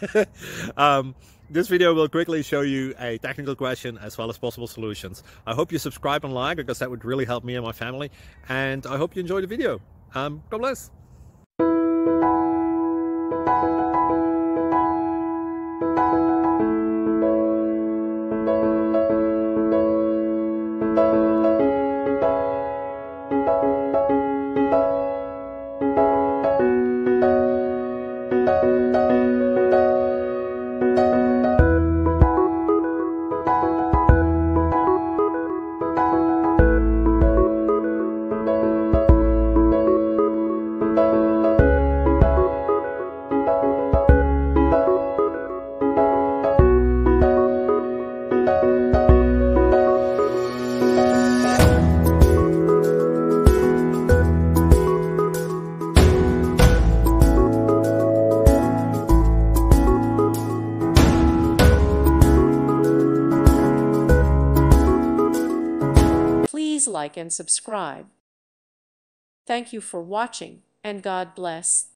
This video will quickly show you a technical question as well as possible solutions. I hope you subscribe and like, because that would really help me and my family. And I hope you enjoy the video. God bless. Please like and subscribe. Thank you for watching, and God bless.